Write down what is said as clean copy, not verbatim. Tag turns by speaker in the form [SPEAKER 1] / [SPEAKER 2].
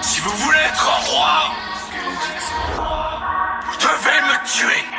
[SPEAKER 1] Si vous voulez être roi, vous devez me tuer.